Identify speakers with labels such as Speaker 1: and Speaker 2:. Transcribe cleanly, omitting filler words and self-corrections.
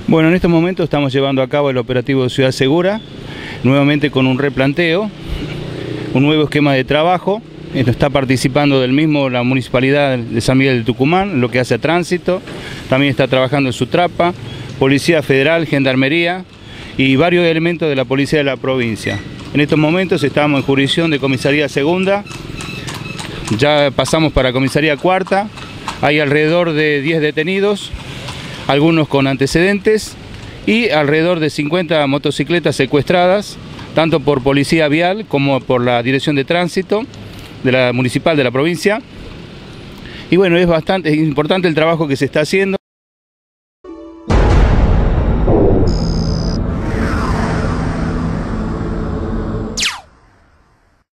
Speaker 1: Bueno, en estos momentos estamos llevando a cabo el operativo de Ciudad Segura, nuevamente con un replanteo, un nuevo esquema de trabajo. Está participando del mismo la Municipalidad de San Miguel de Tucumán, lo que hace a tránsito, también está trabajando en Sutrapa, Policía Federal, Gendarmería y varios elementos de la Policía de la provincia. En estos momentos estamos en jurisdicción de Comisaría Segunda, ya pasamos para Comisaría Cuarta, hay alrededor de 10 detenidos, algunos con antecedentes y alrededor de 50 motocicletas secuestradas, tanto por Policía Vial como por la Dirección de Tránsito de la Municipal de la provincia. Y bueno, es bastante importante el trabajo que se está haciendo.